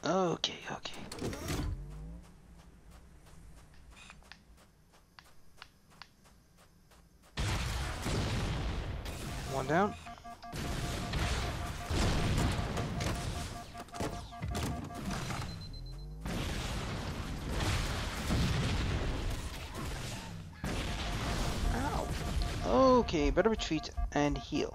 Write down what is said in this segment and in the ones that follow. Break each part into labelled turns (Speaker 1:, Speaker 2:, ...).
Speaker 1: Okay, okay. One down. Ow. Okay, better retreat and heal.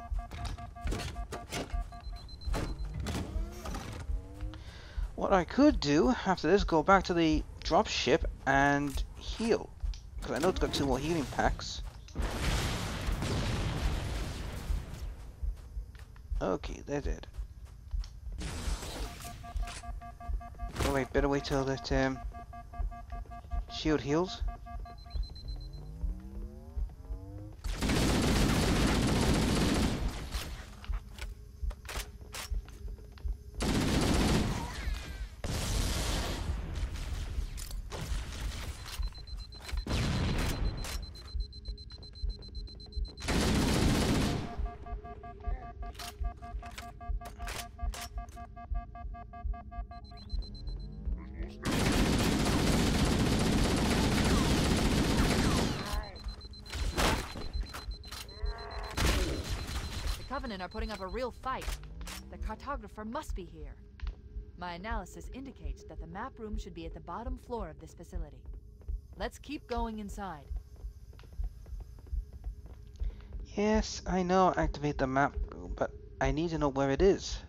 Speaker 1: What I could do after this, go back to the drop ship and heal. Because I know it's got 2 more healing packs. Okay, they're dead. Oh wait, better wait till that shield heals.
Speaker 2: The Covenant are putting up a real fight. The cartographer must be here. My analysis indicates that the map room should be at the bottom floor of this facility. Let's keep going inside.
Speaker 1: Yes, I know activate the map, but I need to know where it is.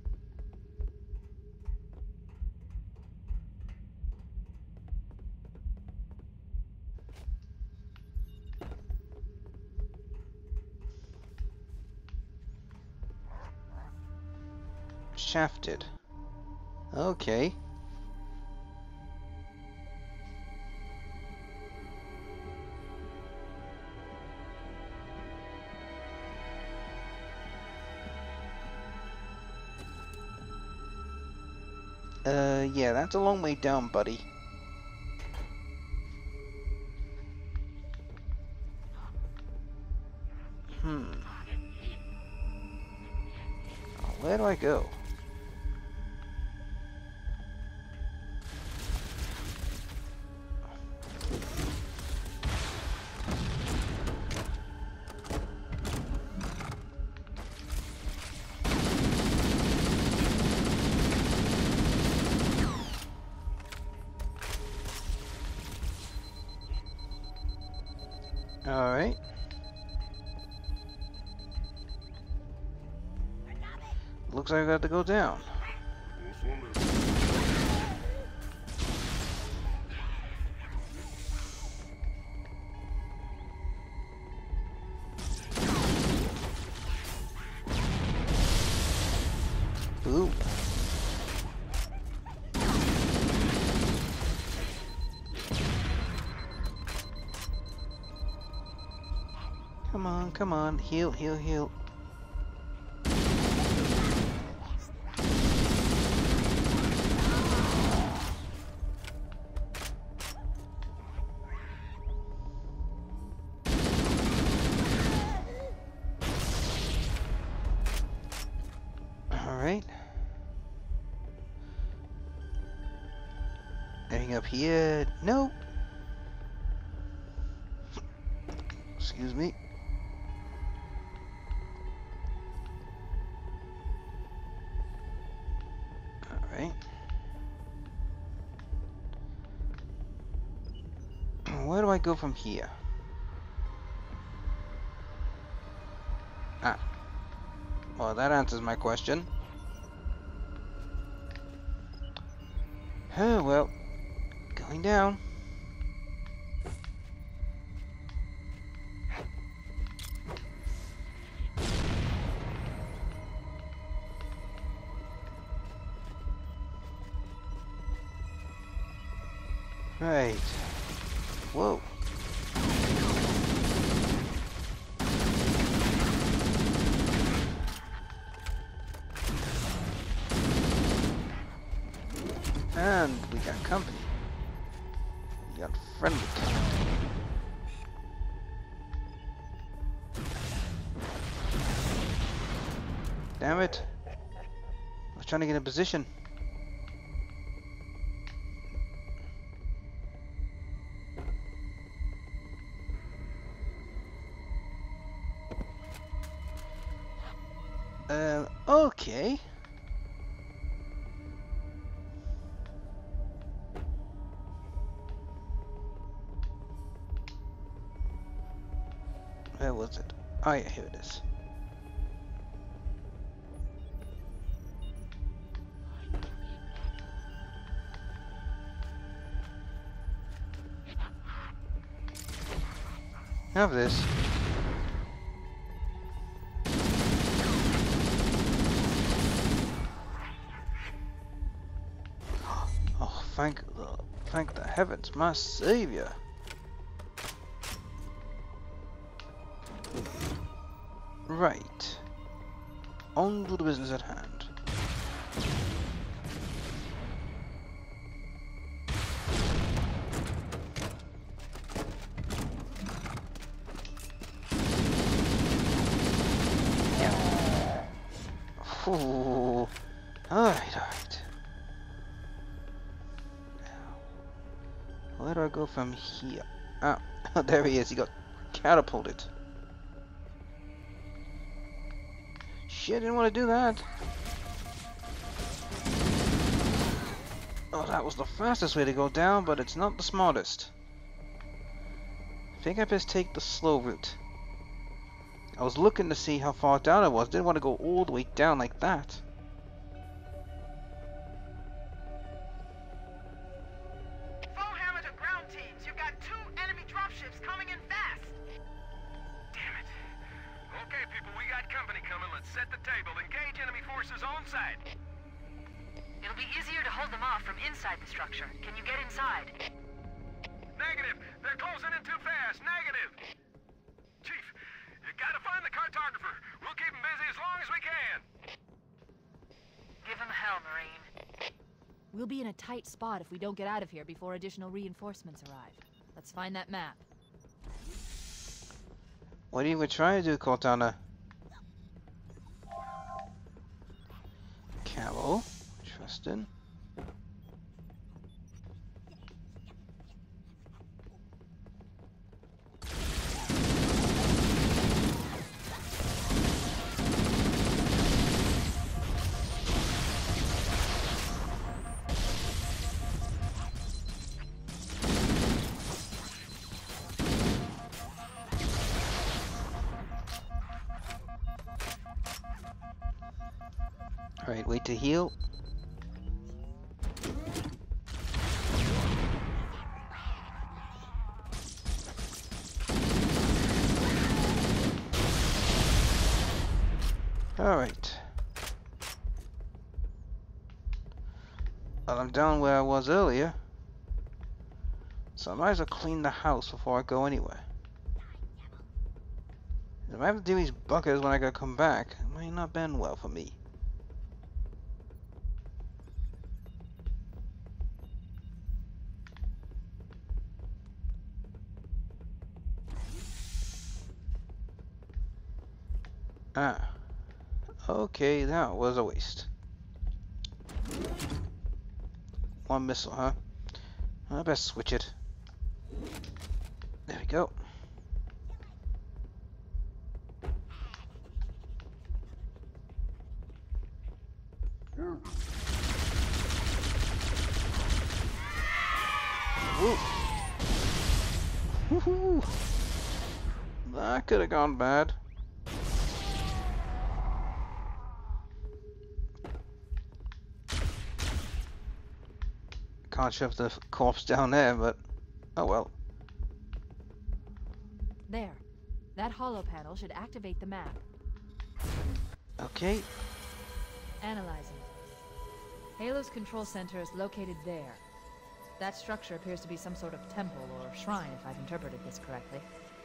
Speaker 1: Shafted. Okay. Yeah, that's a long way down, buddy. Hmm. Where do I go? Alright. Looks like I got to go down. Ooh. Come on, heal, heal, heal. Alright. Anything up here? No. Excuse me. Alright. Where do I go from here? Ah. Well, that answers my question. Oh, well. Going down. Right. Whoa. And we got company. We got friendly company. Damn it. I was trying to get a position. was it? Oh yeah, here it is. Have this. Oh, thank the heavens, my savior. Right. On to the business at hand. Ooh. Alright. Where do I go from here? Ah, there he is. He got catapulted. Shit, didn't want to do that. Oh, that was the fastest way to go down, but it's not the smartest. I think I best take the slow route. I was looking to see how far down I was. Didn't want to go all the way down like that.
Speaker 3: Foehammer to ground teams. You've got 2 enemy dropships coming in fast.
Speaker 4: Damn it. Okay, people, we got company coming. Let's set the table. Engage enemy forces on site.
Speaker 2: It'll be easier to hold them off from inside the structure. Can you get inside?
Speaker 4: Negative. They're closing in too fast. Negative. Chief, you gotta find the cartographer. We'll keep him busy as long as we can.
Speaker 2: Give him hell, Marine. We'll be in a tight spot if we don't get out of here before additional reinforcements arrive. Let's find that map.
Speaker 1: What are you even trying to do, Cortana? Camo. Interesting. Alright, wait to heal. Alright. Well, I'm down where I was earlier. So I might as well clean the house before I go anywhere. If I have to do these buckers when I gotta come back, it might not been well for me. Ah. Okay, that was a waste. One missile, huh? I best switch it. There we go. Woo! Woohoo! That could have gone bad. Can't shove the corpse down there, but oh well.
Speaker 2: There. That hollow panel should activate the map.
Speaker 1: Okay.
Speaker 2: Analyzing. Halo's control center is located there. That structure appears to be some sort of temple or shrine, if I've interpreted this correctly.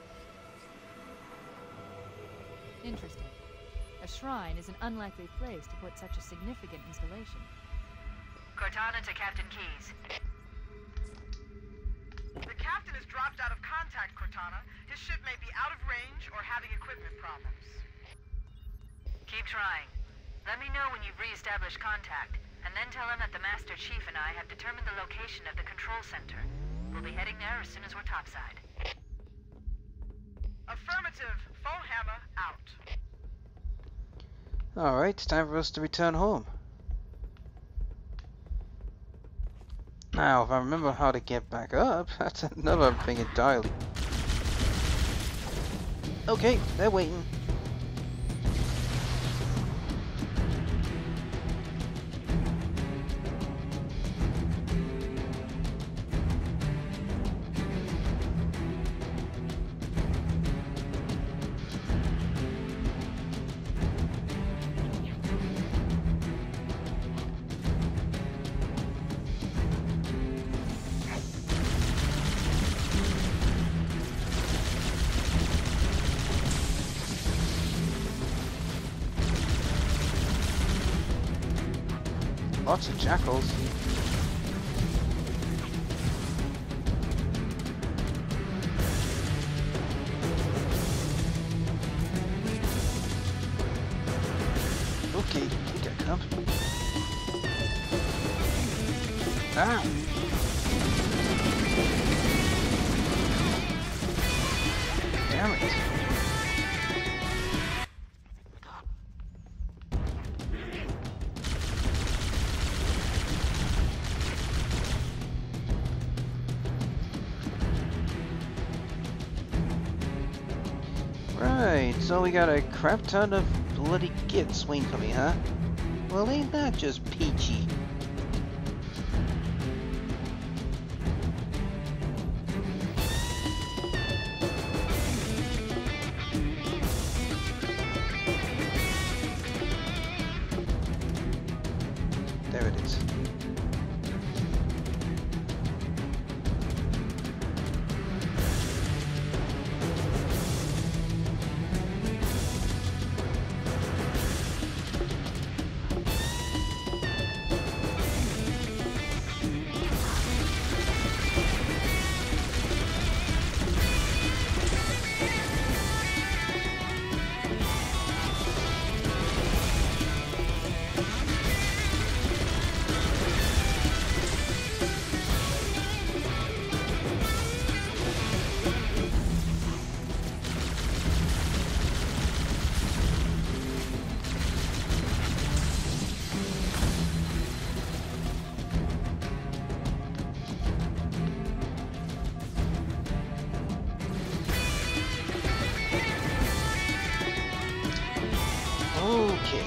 Speaker 2: Interesting. A shrine is an unlikely place to put such a significant installation. Cortana to Captain Keyes.
Speaker 3: The captain has dropped out of contact, Cortana. His ship may be out of range or having equipment problems.
Speaker 2: Keep trying. Let me know when you've re-established contact, and then tell him that the Master Chief and I have determined the location of the control center. We'll be heading there as soon as we're topside.
Speaker 3: Affirmative. Foehammer out.
Speaker 1: Alright, it's time for us to return home. Now, if I remember how to get back up, that's another thing entirely. Okay, they're waiting. Lots of jackals. Okay, we got company. Ah! Damn it. Right, so we got a crap ton of bloody gits coming, huh? Well, ain't that just peachy? There it is. Okay.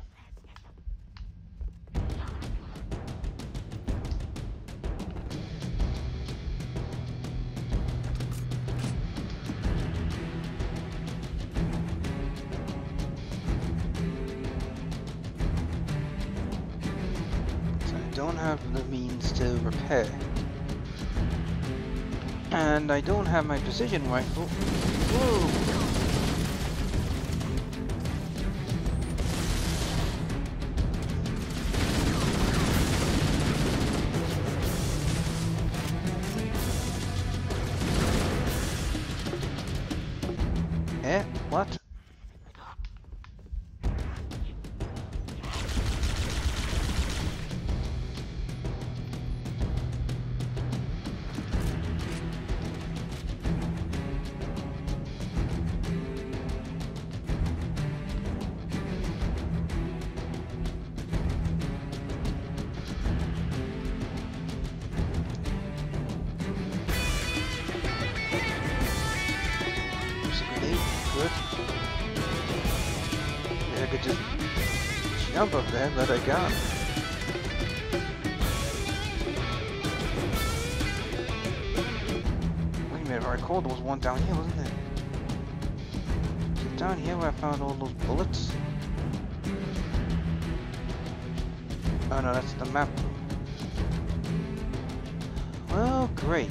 Speaker 1: So I don't have the means to repair. And I don't have my precision rifle. Whoa! Eh? What? Good. Yeah, I could just jump up there, but I can't. Wait a minute, if I recall there was one down here, wasn't there? Was it down here where I found all those bullets? Oh no, that's the map. Well, great.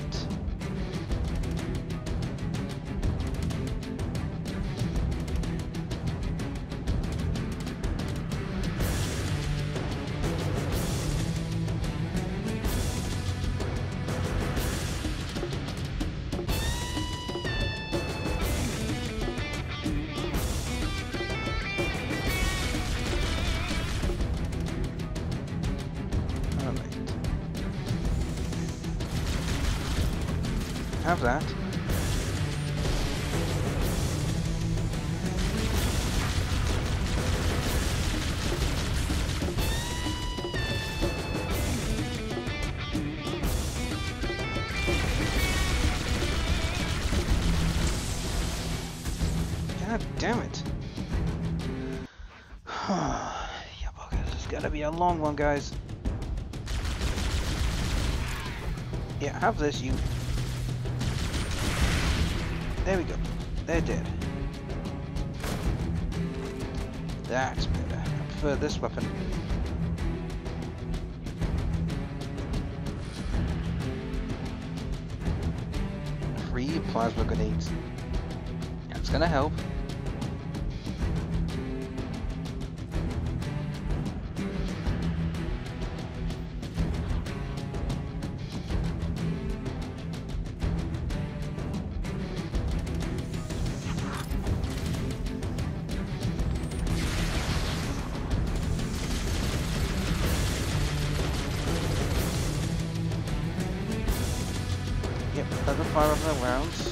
Speaker 1: Have that. God damn it. Yeah, buggers. It's gotta be a long one, guys. Yeah, have this, you. There we go. They're dead. That's better. I prefer this weapon. 3 plasma grenades. That's gonna help. Yep, doesn't fire off the rounds.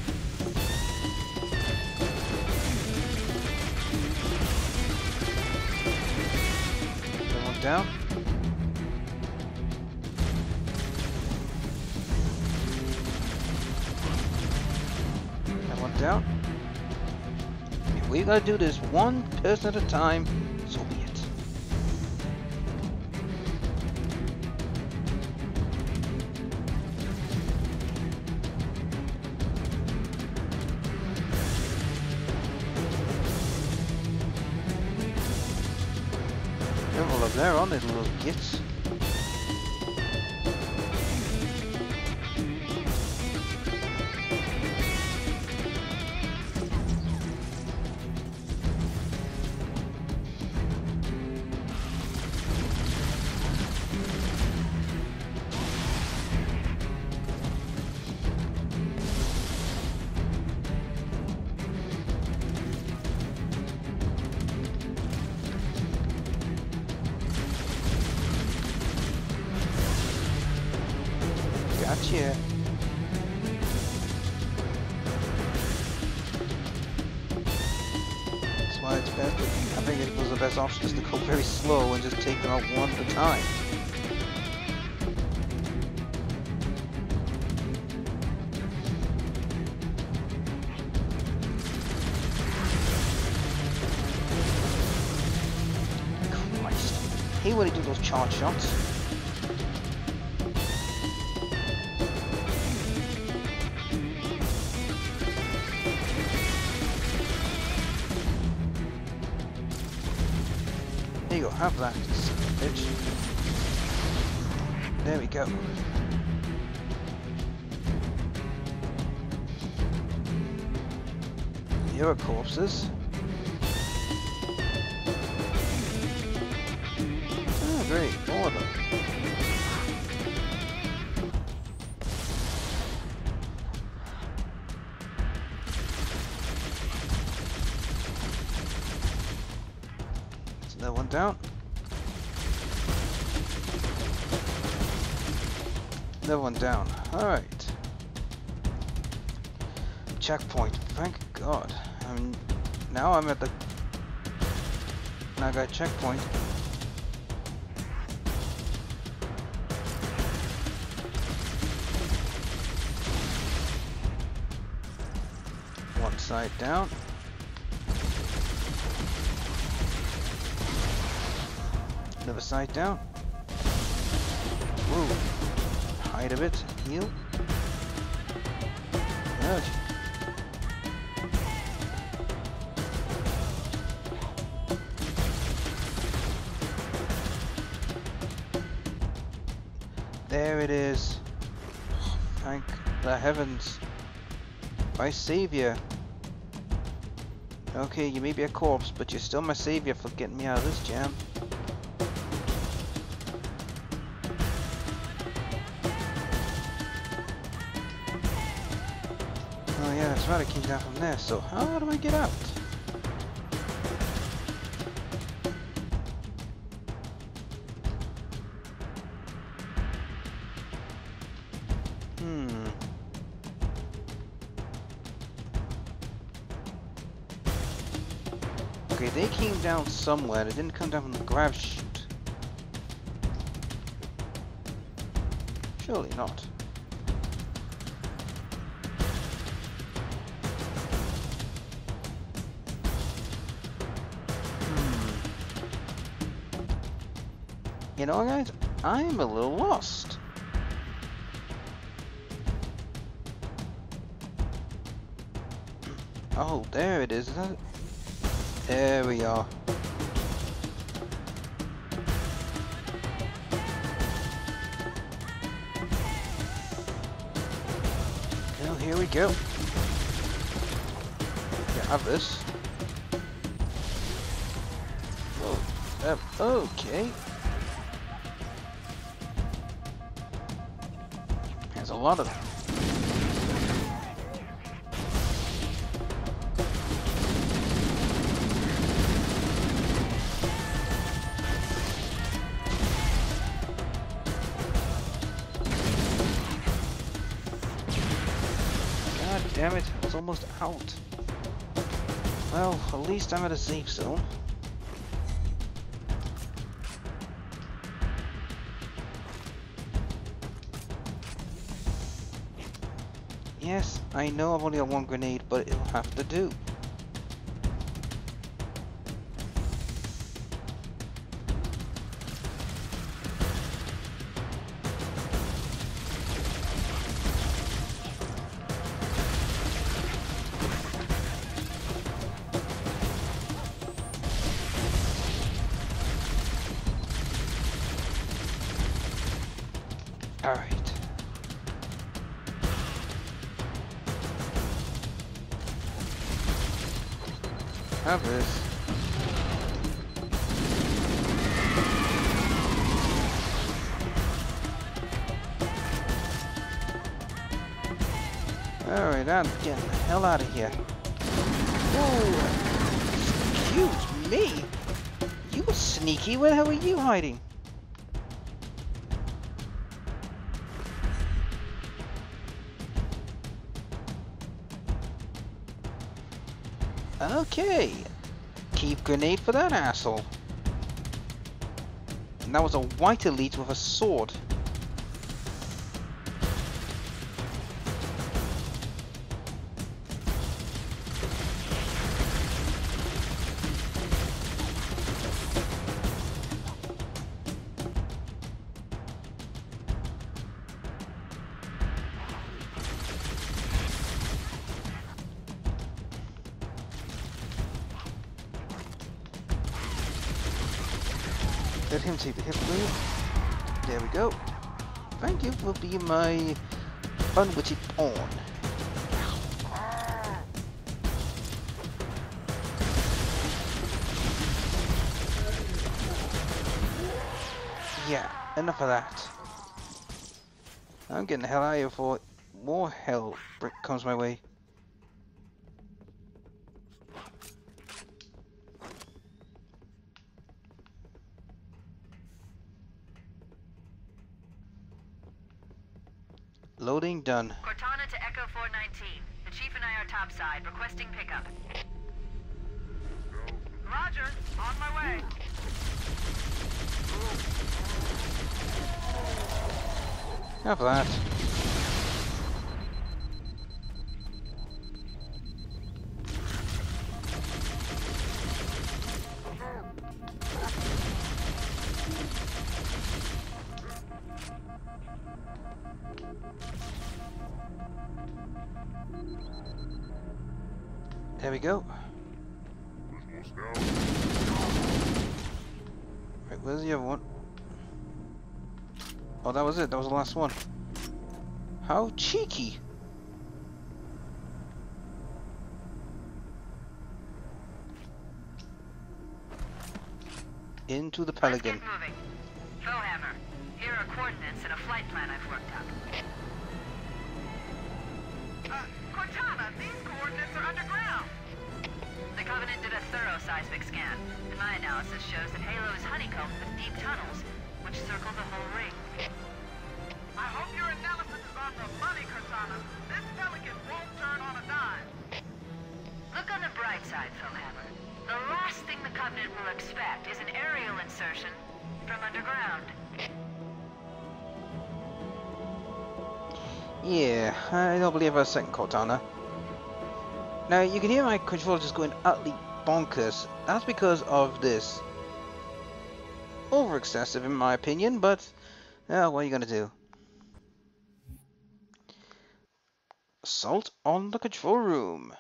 Speaker 1: Another one down. That one down. If we gotta do this one person at a time, so be it. Careful up there, aren't they, little gits? Gotcha. That's why it's best. I think it was the best option is to go very slow and just take them out one at a time. Christ. I hate when they do those charge shots. There you go, have that, bitch. There we go. Here are corpses. Oh, great, more of them. There's another one down. Another one down. Alright. Checkpoint. Thank God. Now I'm at the... Now I got checkpoint. One side down. Another side down. Whoa. Hide a bit. Heal. Good. There it is. Thank the heavens. My savior. Okay, you may be a corpse, but you're still my savior for getting me out of this jam. Oh yeah, that's right, I came down from there, so how do I get out? Okay, they came down somewhere, they didn't come down from the grav chute. Surely not. You know, guys, I'm a little lost. Oh, there it is, isn't it? There we are. Well, here we go. Yeah, have this. Oh, okay. There's a lot of them. God damn it, I was almost out. Well, at least I'm at a safe zone. Yes, I know I've only got one grenade, but it'll have to do. Alright. Have this. Alright, I'm getting the hell out of here. Whoa! Excuse me! You were sneaky, where the hell were you hiding? Okay, keep grenade for that asshole. And that was a white elite with a sword. Let him take the hit blue. There we go. Thank you for being my unwitting pawn. Yeah, enough of that. I'm getting the hell out of here before more hell comes my way. Loading done.
Speaker 2: Cortana to Echo 419. The Chief and I are topside, requesting pickup.
Speaker 3: Roger, on my way.
Speaker 1: Have that. There we go. Right, where's the other one? Oh, that was it. That was the last one. How cheeky. Into the Pelican.
Speaker 2: Let's get moving. Foehammer, here are coordinates and a flight plan I've worked up.
Speaker 3: Cortana, these coordinates are underground.
Speaker 2: The Covenant did a thorough seismic scan, and my analysis shows that Halo is honeycombed with deep tunnels, which circle the whole ring.
Speaker 3: I hope your analysis is on the money, Cortana. This Pelican won't turn on a dime.
Speaker 2: Look on the bright side, Foehammer. The last thing the Covenant will expect is an aerial insertion from underground.
Speaker 1: Yeah, I don't believe a second, Cortana. Now, you can hear my controller just going utterly bonkers. That's because of this. over excessive in my opinion, but what are you gonna do? Assault on the control room.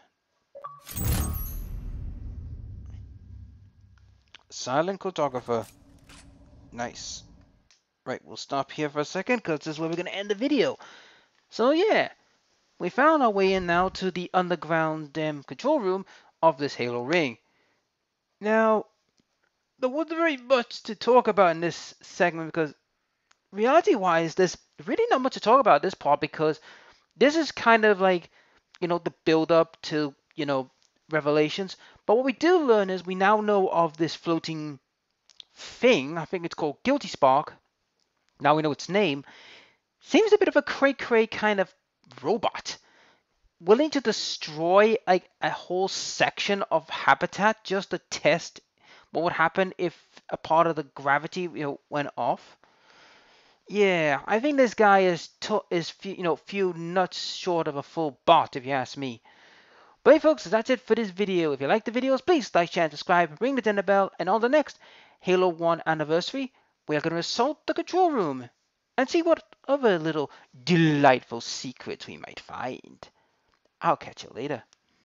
Speaker 1: Silent cartographer. Nice. Right, we'll stop here for a second because this is where we're gonna end the video. So yeah, we found our way in now to the underground control room of this Halo ring. Now, there wasn't very much to talk about in this segment because reality-wise, there's really not much to talk about this part because this is kind of like, the build-up to, Revelations. But what we do learn is we now know of this floating thing. I think it's called Guilty Spark. Now we know its name. Seems a bit of a cray-cray kind of robot. Willing to destroy like a whole section of habitat just to test what would happen if a part of the gravity went off. Yeah, I think this guy is few nuts short of a full bot, if you ask me. But hey folks, that's it for this video. If you like the videos, please like, share, and subscribe, ring the dinner bell, and on the next Halo 1 anniversary, we are going to assault the control room and see what other little delightful secrets we might find. I'll catch you later.